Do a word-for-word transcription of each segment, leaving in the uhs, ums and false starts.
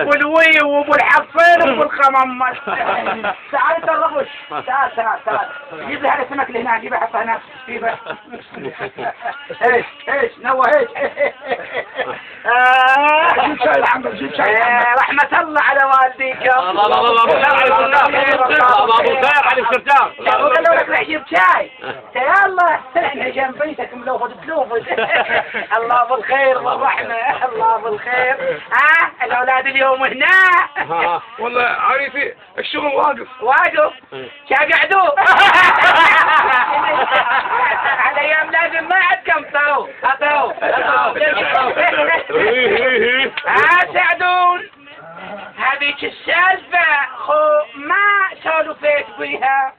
والوي وابو الحفين وابو الخممس. تعال ترغش، تعال تعال تعال جيب لي هذا السمك اللي هنا، جيبه حطه هنا، جيبه. ايش ايش نوى ايش؟ جيب شاي الحمد، جيب شاي الحمد. رحمة الله على والديك. لا لا لا لا ابو الخير علي الشرجار. قالوا لك روح جيب شاي. يلا احنا جنب بيتك ملوفد تلوفد. الله بالخير والرحمة، الله بالخير. ها الاولاد اليوم هنا. والله عارفي الشغل واقف. واقف؟ شا قعدوا؟ على ايام لازم ما عندكم تو. هاتوا ها سعدون. هذيك السالفة خو ما سولفيت بيها.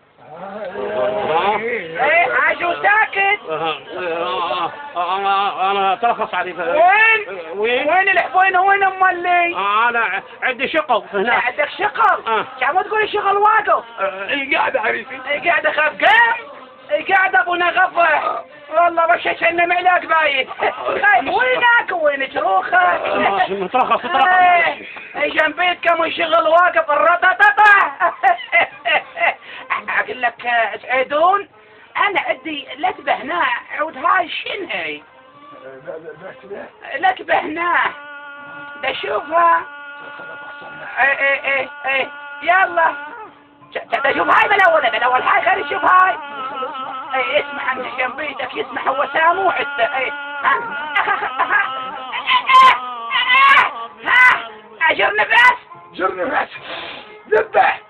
ايه عاشو ساكت. انا انا ترخص علي. وين؟ وين؟ وين الحبوين وين ام اللي؟ انا عندي شغل هنا. عندك شغل؟ شو ما تقول الشغل واقف؟ اي قاعدة عريسي. اي قاعدة خف قام؟ اي قاعدة ابونا غفة. والله رشش لنا معلاق بايت. وينك وين جروخك؟ مترخص مترخص. اي جنبيتكم والشغل واقف الرطططة. اقول لك سعيدون انا عندي لكبه هنا. عود هاي شن هي؟ لكبه هنا بشوفها. اي اي اي اي يلا شوف هاي بالاول بالاول هاي خلي شوف هاي. اي اسمع انت جنبيتك يسمع هو سامو حتى. اي ها ها اجر نفس جر نفس ذبح